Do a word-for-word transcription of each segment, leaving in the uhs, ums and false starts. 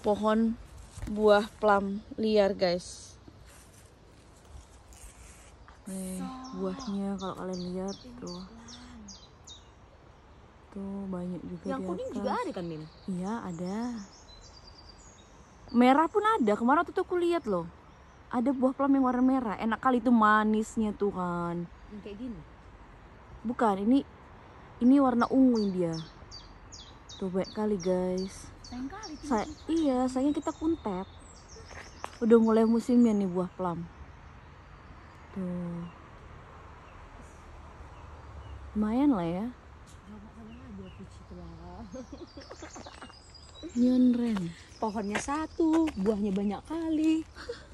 pohon buah plum liar, guys. Nih, buahnya kalau kalian lihat tuh. Tuh banyak juga. Yang kuning juga ada kan, Min? Iya, ada. Merah pun ada. Kemarin tuh aku lihat loh. Ada buah plum yang warna merah. Enak kali itu manisnya tuh kan. Yang kayak gini. Bukan, ini ini warna ungu ini dia. Tuh baik kali, guys. Sayang kali. Sa iya, sayangnya kita kuntet. Udah mulai musimnya nih buah plum. Tuh. Lumayan lah ya. Nyonren. Pohonnya satu, buahnya banyak kali.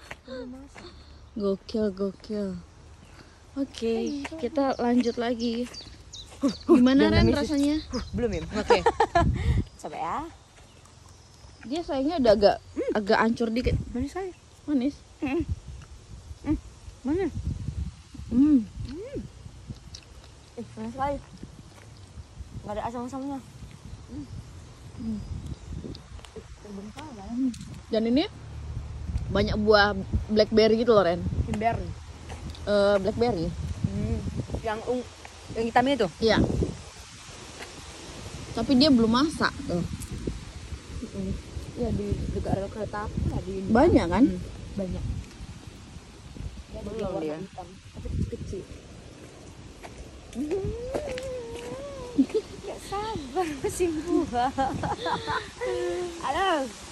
Gokil, gokil. Oke, kita lanjut lagi. Gimana Ren rasanya? Belum, Min. Oke. Coba ya. Dia sayangnya udah agak hmm. agak hancur dikit. Manis kali. Manis. Hmm. Hmm. Mana? Hmm. Hmm. Eh, manis sekali. Nggak ada asam-asamnya. Hmm. Hmm. Hmm. Dan ini banyak buah blackberry gitu loh, Ren. Blackberry. Uh, blackberry. Hmm. Yang ung yang hitam itu? Iya. Tapi dia belum masak tuh. Hmm. Ya di dekat rel kereta api lah di banyak kan? Hmm. Banyak. Ya, belum dia. Hitam, tapi kecil. Gak sabar musim buah. Aduh.